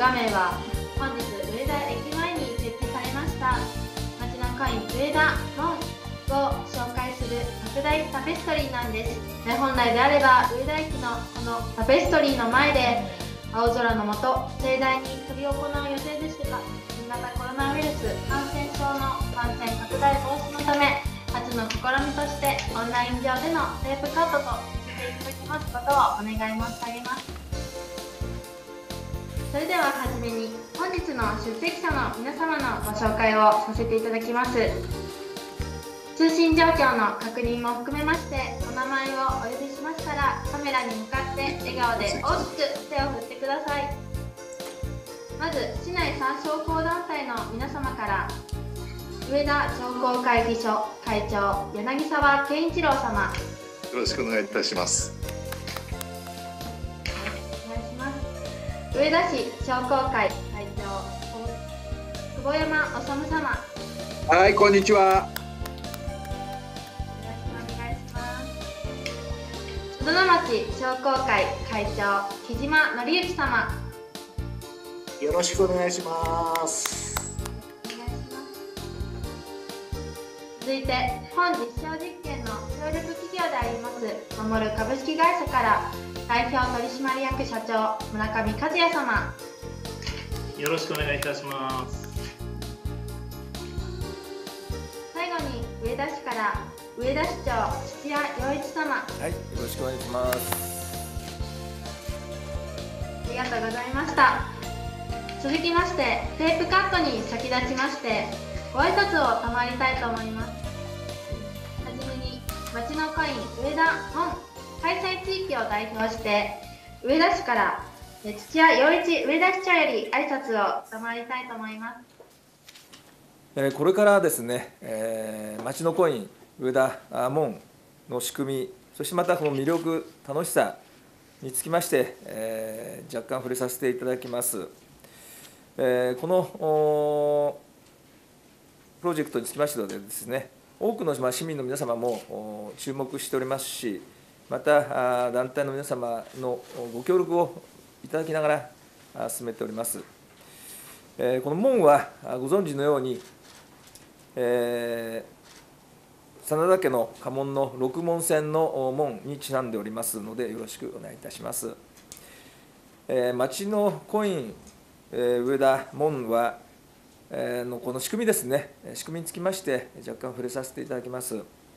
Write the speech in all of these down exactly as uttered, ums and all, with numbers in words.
画面は本日上田駅前に設置されました町のコイン上田門を紹介する拡大タペストリーなんです。本来であれば上田駅のこのタペストリーの前で青空の下盛大に執り行う予定でしたが、新型コロナウイルス感染症の感染拡大防止のため初の試みとしてオンライン上でのテープカットとさせていただきますことをお願い申し上げます。それでははじめに本日の出席者の皆様のご紹介をさせていただきます。通信状況の確認も含めましてお名前をお呼びしましたらカメラに向かって笑顔で大きく手を振ってください。まず市内参商工団体の皆様から上田商工会議所会長柳沢健一郎様、 よろしくお願いいたします。 お願いします。上田市商工会会長久保山治様、 はい、こんにちは。 よろしくお願いします。戸田町商工会会長木島則之様、 よろしくお願いします。 続いて本実証実験の協力企業であります守る株式会社から代表取締役社長村上和也様、 よろしくお願いいたします。 最後に上田市から上田市長土屋陽一様、 はい、よろしくお願いします。 ありがとうございました。続きましてテープカットに先立ちましてご挨拶を賜りたいと思います。はじめに町のコイン上田門開催地域を代表して上田市から土屋陽一上田市長より挨拶を賜りたいと思います。 えー、これからですね、えー、町のコイン上田門の仕組み、そしてまたこの魅力楽しさにつきまして、えー、若干触れさせていただきます。えー、このプロジェクトにつきましてはですね、多くの市民の皆様も注目しておりますし、また団体の皆様のご協力をいただきながら進めております。えー、この門はご存知のように、えー、真田家の家紋の六門線の門にちなんでおりますので、よろしくお願いいたします。えー、町のコイン上田門は、えー、のこの仕組みですね、仕組みにつきまして若干触れさせていただきます。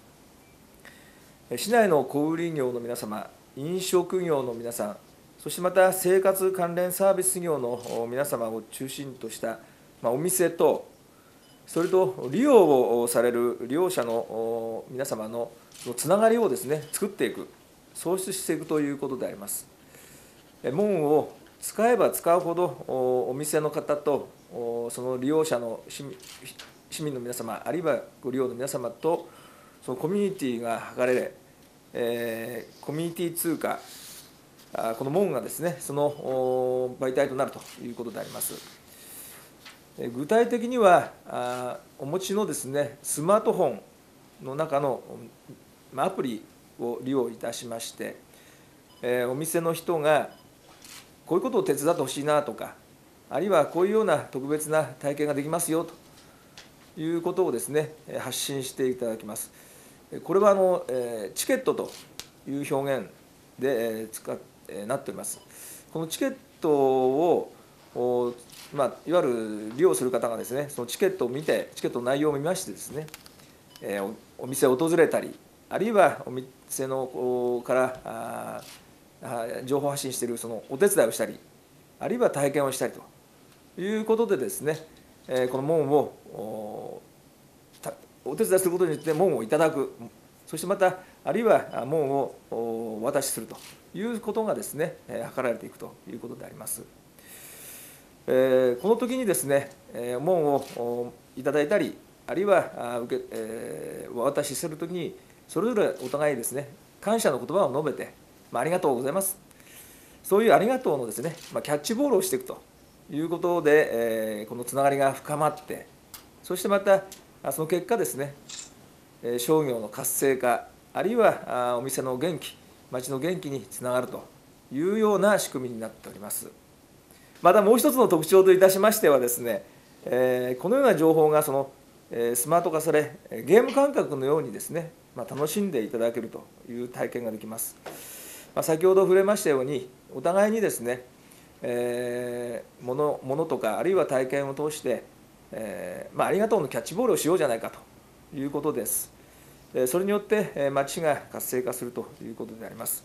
市内の小売業の皆様、飲食業の皆さん、そしてまた生活関連サービス業の皆様を中心とした、まあ、お店と、それと利用をされる利用者の皆様のつながりをですね、作っていく、創出していくということであります。門を使えば使うほどお店の方とその利用者の市民の皆様、あるいはご利用の皆様とそのコミュニティが図れ、えー、コミュニティ通貨、この門がですね、その媒体となるということであります。具体的には、お持ちのですね、スマートフォンの中のアプリを利用いたしまして、お店の人がこういうことを手伝ってほしいなとか、あるいはこういうような特別な体験ができますよということをですね、発信していただきます。これはあのチケットという表現で使っなっております。このチケットを、まあ、いわゆる利用する方がですね、そのチケットを見て、チケットの内容を見ましてですね、お店を訪れたり、あるいはお店のから情報発信しているそのお手伝いをしたり、あるいは体験をしたりということでですね、この門をお手伝いすることによって門をいただく、そしてまたあるいは門をお渡しするということがですね、図られていくということであります。この時にですね、門をいただいたり、あるいは受けお渡しするときに、それぞれお互いですね、感謝の言葉を述べて、ありがとうございます、そういうありがとうのですね、キャッチボールをしていくということで、このつながりが深まって、そしてまたその結果ですね、商業の活性化、あるいはお店の元気、町の元気につながるというような仕組みになっております。 またもう一つの特徴といたしましてはですね、えーこのような情報がその、えースマート化され、ゲーム感覚のようにですね、まあ、楽しんでいただけるという体験ができます。まあ、先ほど触れましたように、お互いにですね、えー、もの、ものとか、あるいは体験を通して、えーまあ、ありがとうのキャッチボールをしようじゃないかということです。それによって町が活性化するということであります。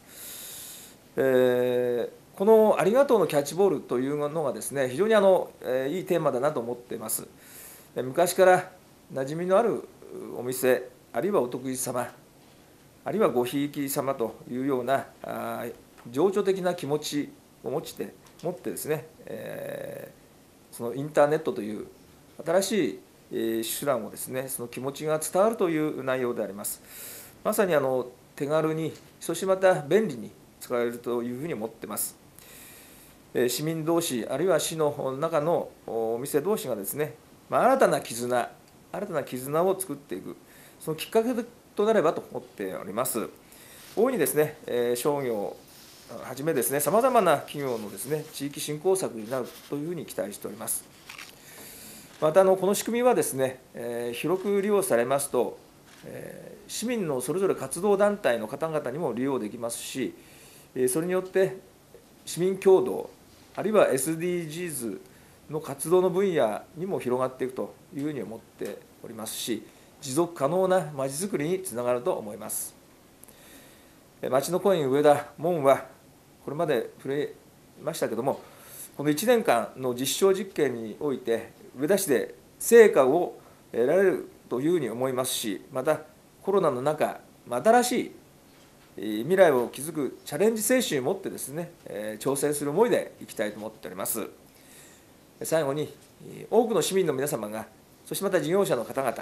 えーこのありがとうのキャッチボールというのがですね、非常にあの、えーいいテーマだなと思っています。昔から馴染みのあるお店、あるいはお得意様、あるいはごひいき様というようなあ情緒的な気持ちを持って持ってですね、えーそのインターネットという新しいえー手段をですね、その気持ちが伝わるという内容であります。まさにあの手軽に、そしてまた便利に使えるというふうに思っています。市民同士、あるいは市の中のお店同士がですね、まあ、新たな絆、新たな絆を作っていく、そのきっかけとなればと思っております。大いにですね、商業をはじめですね、さまざまな企業のですね、地域振興策になるというふうに期待しております。またあのこの仕組みはですね、えー広く利用されますと、えー市民のそれぞれ活動団体の方々にも利用できますし、えーそれによって市民共同、あるいは エスディージーズ の活動の分野にも広がっていくというふうに思っておりますし、持続可能なまちづくりにつながると思います。まちのコイン上田門は、これまで触れましたけれども、このいちねんかんの実証実験において、上田市で成果を得られるというふうに思いますし、またコロナの中、新しい未来を築くチャレンジ精神を持ってですね、挑戦する思いでいきたいと思っております。最後に、多くの市民の皆様が、そしてまた事業者の方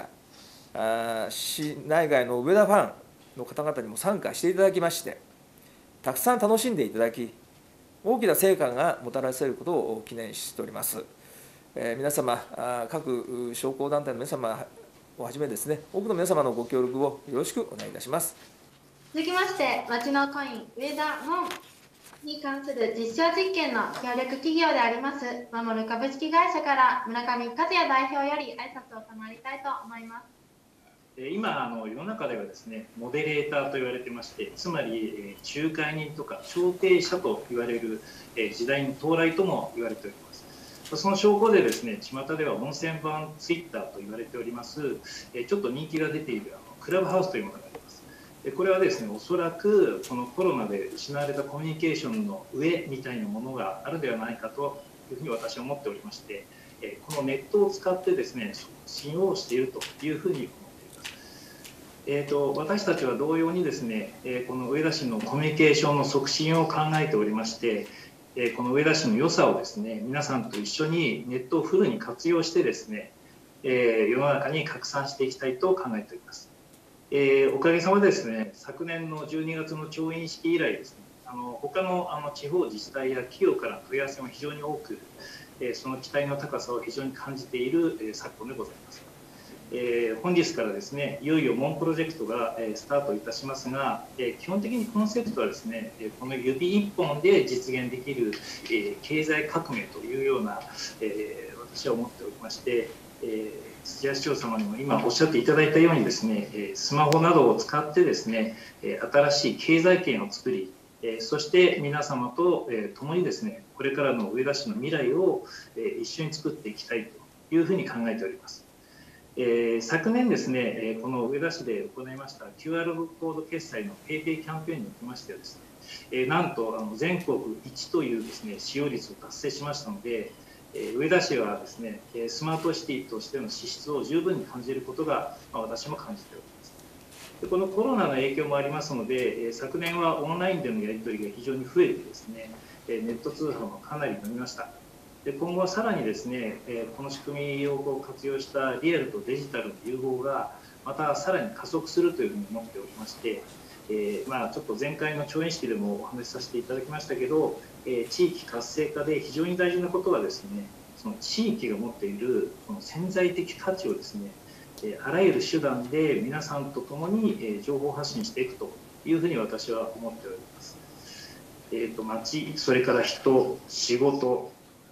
々、市内外の上田ファンの方々にも参加していただきまして、たくさん楽しんでいただき、大きな成果がもたらせることを記念しております。えー、皆様、各商工団体の皆様をはじめですね、多くの皆様のご協力をよろしくお願いいたします。 続きまして、まちのコイン上田門に関する実証実験の協力企業であります守る株式会社から村上和也代表より挨拶を賜りたいと思います。 今あの世の中ではですね、モデレーターと言われてまして、つまり仲介人とか調停者と言われる時代の到来とも言われております。その証拠でですね、巷では温泉版ツイッターと言われております、ちょっと人気が出ているあのクラブハウスというものがあります。これはですね、おそらくこのコロナで失われたコミュニケーションの上みたいなものがあるではないかというふうに私は思っておりまして、このネットを使ってですね、促進をしているというふうに思っています。えーと、私たちは同様にですね、この上田市のコミュニケーションの促進を考えておりまして、この上田市の良さをですね、皆さんと一緒にネットをフルに活用してですね、世の中に拡散していきたいと考えております。えー、おかげさまでですね、昨年のじゅうにがつの調印式以来ですね、あの他のあの地方自治体や企業からの問い合わせも非常に多く、えー、その期待の高さを非常に感じている、えー、昨今でございます。えー、本日からですね、いよいよ門プロジェクトが、えー、スタートいたしますが、えー、基本的にコンセプトはですね、この指一本で実現できる、えー、経済革命というような、えー、私は思っておりまして、えー土屋市長様にも今おっしゃっていただいたようにですね、スマホなどを使ってですね、新しい経済圏を作り、そして皆様と共にですね、これからの上田市の未来を一緒に作っていきたいというふうに考えております。昨年ですね、この上田市で行いました キューアール コード決済の PayPay キャンペーンにおきましてはですね、なんと全国一というですね、使用率を達成しましたので、上田市はですね、スマートシティとしての資質を十分に感じることが私も感じております。でこのコロナの影響もありますので、昨年はオンラインでのやり取りが非常に増えてですね、ネット通販もかなり伸びました。で今後はさらにですね、この仕組みを活用したリアルとデジタルの融合がまたさらに加速するというふうに思っておりまして、えー、まあちょっと前回の調印式でもお話しさせていただきましたけど、えー、地域活性化で非常に大事なことはですね、その地域が持っているこの潜在的価値をですね、えー、あらゆる手段で皆さんと共に、えー、情報発信していくというふうに私は思っております。えーと、町、それから人、仕事、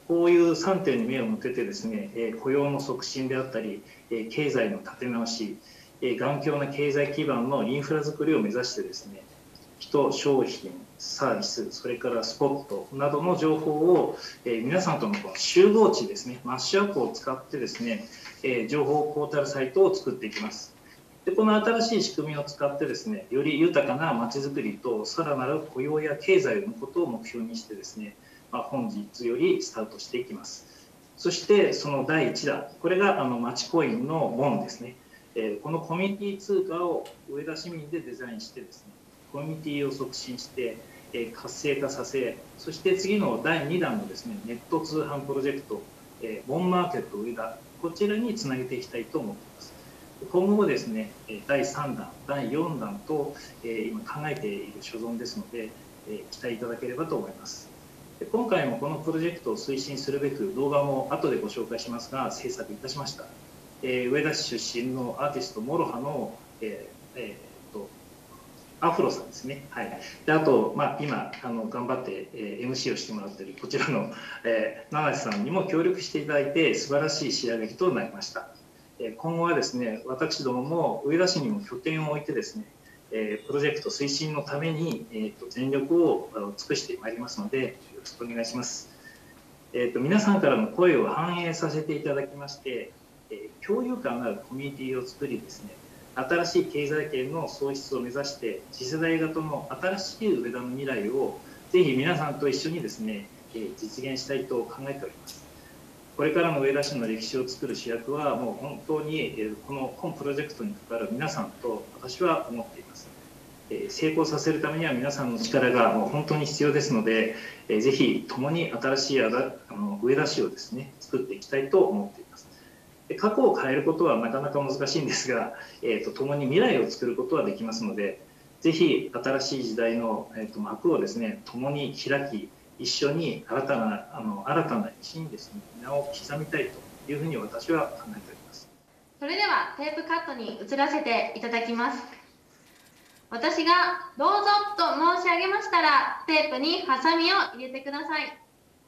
こういうさんてんに目を向けてですね、えー、雇用の促進であったり、えー、経済の立て直し、えー、頑強な経済基盤のインフラ作りを目指してですね、人、商品、サービス、それからスポットなどの情報を、えー、皆さんとのこの集合値ですね、マッシュアップを使ってですね、えー、情報ポータルサイトを作っていきます。でこの新しい仕組みを使ってですね、より豊かなまちづくりとさらなる雇用や経済を生むことを目標にしてですね、まあ、本日よりスタートしていきます。そしてそのだいいちだん、これがあのマチコインの門ですね。えー、このコミュニティ通貨を上田市民でデザインしてですね、コミュニティを促進して、えー、活性化させ、そして次のだいにだんのですね、ネット通販プロジェクト、えー、モンマーケット上田、こちらにつなげていきたいと思っています。今後もですね、だいさんだん、だいよんだんと、えー、今考えている所存ですので、えー、期待いただければと思います。で今回もこのプロジェクトを推進するべく動画も後でご紹介しますが制作いたしました。えー、上田市出身のアーティストモロハの、えーえー、とアフロさんですね。はい。であと、まあ、今あの頑張って、えー、エムシー をしてもらっているこちらの、えー、七瀬さんにも協力していただいて素晴らしい仕上がりとなりました。えー、今後はですね、私どもも上田市にも拠点を置いてですね、えー、プロジェクト推進のために、えー、と全力を尽くしてまいりますのでよろしくお願いします。えー、と皆さんからの声を反映させていただきまして、えー、共有感のあるコミュニティを作りですね、新しい経済圏の創出を目指して次世代型の新しい上田の未来をぜひ皆さんと一緒にですね、えー、実現したいと考えております。これからの上田市の歴史を作る主役はもう本当にこの本プロジェクトに関わる皆さんと私は思っています。成功させるためには皆さんの力がもう本当に必要ですので、ぜひ共に新しいあの上田市をですね作っていきたいと思っています。過去を変えることはなかなか難しいんですが、えー、と共に未来を作ることはできますので、ぜひ新しい時代の、えー、と幕をですね共に開き、一緒に新たなあの新たな石にですね名を刻みたいというふうに私は考えております。 それではテープカットに移らせていただきます。私がどうぞと申し上げましたらテープにハサミを入れてください。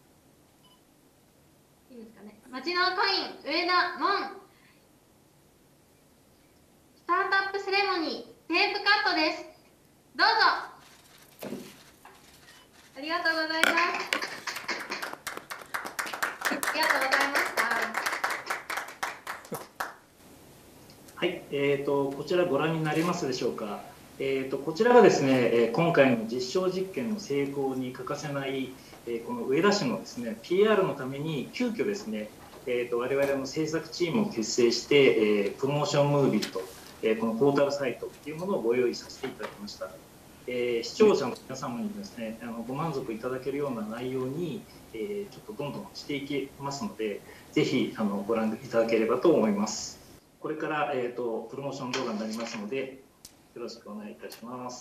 いいですかね。町のコイン上田門スタートアップセレモニーテープカットです。どうぞ。ありがとうございます。ありがとうございました。 はい、えーと、こちらご覧になりますでしょうか。えーと、こちらがですね、今回の実証実験の成功に欠かせない、この上田市のですね、ピーアール のために急遽ですね、えーと、我々の制作チームを結成して、えー、プロモーションムービーと、えー、このポータルサイトというものをご用意させていただきました。えー、視聴者の皆様にですね、あのご満足いただけるような内容に、えー、ちょっとどんどんしていきますので、ぜひあのご覧いただければと思います。これから、えーと、プロモーション動画になりますので、よろしくお願いいたします。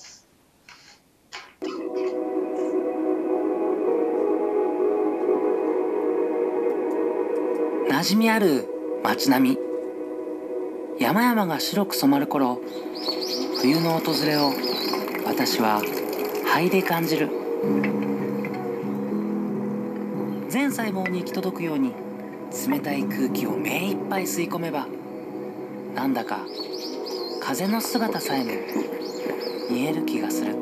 馴染みある街並み、山々が白く染まる頃、冬の訪れを私は肺で感じる。全細胞に行き届くように冷たい空気を目いっぱい吸い込めば、なんだか風の姿さえも見える気がする。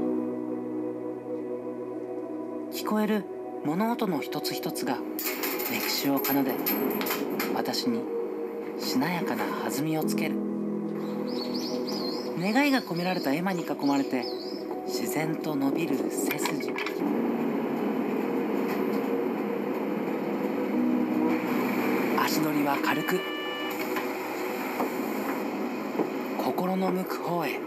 聞こえる物音の一つ一つが歴史を奏で、私にしなやかな弾みをつける。願いが込められた絵馬に囲まれて自然と伸びる背筋。足取りは軽く、心の向く方へ。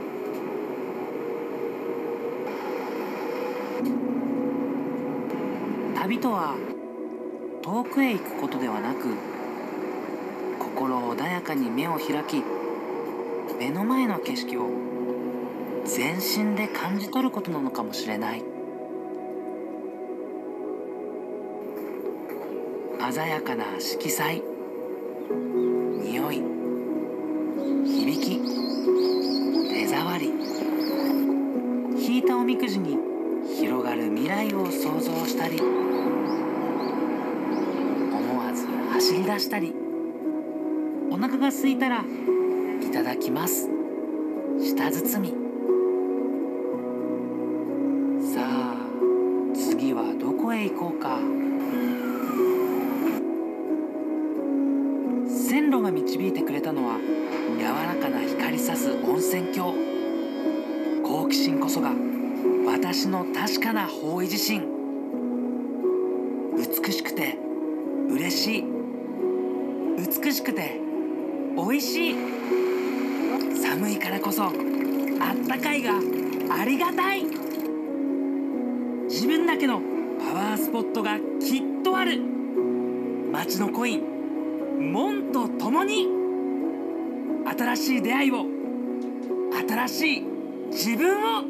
旅とは遠くへ行くことではなく、心穏やかに目を開き、目の前の景色を全身で感じ取ることなのかもしれない。鮮やかな色彩、匂い、響き、手触り、引いたおみくじに広がる未来を想像したり、 走り出したり、お腹が空いたらいただきます舌包み。さあ次はどこへ行こうか。線路が導いてくれたのは柔らかな光さす温泉郷。好奇心こそが私の確かな方位自信。美しくて嬉しい、美しくておいしい。寒いからこそあったかいがありがたい。自分だけのパワースポットがきっとある。町のコイン門と共に新しい出会いを、新しい自分を。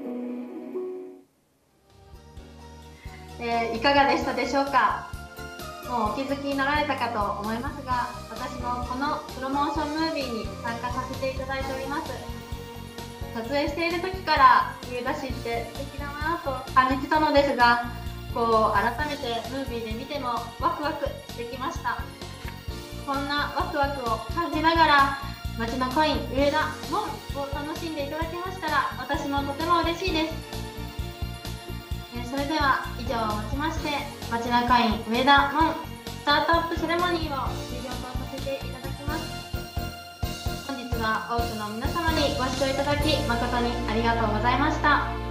えーいかがでしたでしょうか。もうお気づきになられたかと思いますが、私もこのプロモーションムービーに参加させていただいております。撮影している時から上田市って素敵だなと感じてたのですが、こう改めてムービーで見てもワクワクしてきました。こんなワクワクを感じながら町のコイン上田門を楽しんでいただけましたら、私もとても嬉しいです。えーそれでは以上をもちまして、町のコイン上田門スタートアップセレモニーを終了とさせていただきます。本日は多くの皆様にご視聴いただき誠にありがとうございました。